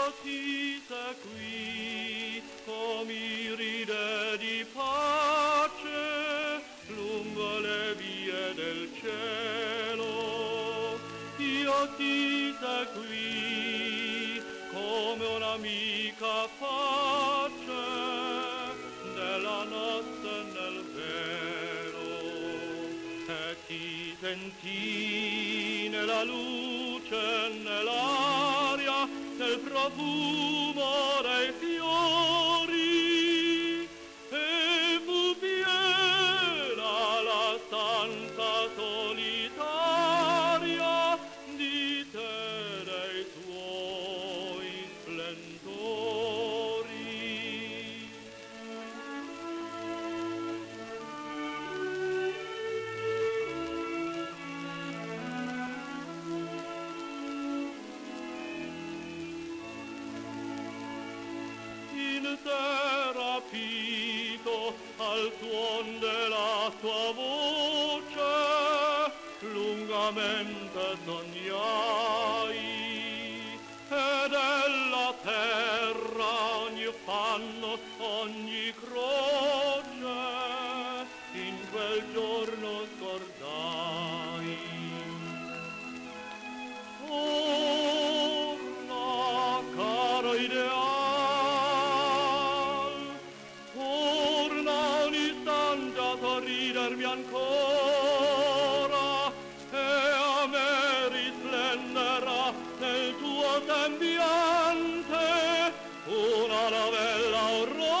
ti seguì come ride di pace lungo le vie del cielo. Io ti seguì come un'amica pace della notte nel vero, e ti sentì nella luce, nell'aria, nel profumo dei fiori, e fu piena la stanza solitaria di te, dei tuoi splendori. In te rapito al suon della tua voce lungamente sognai, e della terra ogni panno, ogni croce in quel giorno scordai. Torna, caro ideal, torna un istante a sorridermi ancora, e a me risplenderà nel tuo sembiante una novella aurora.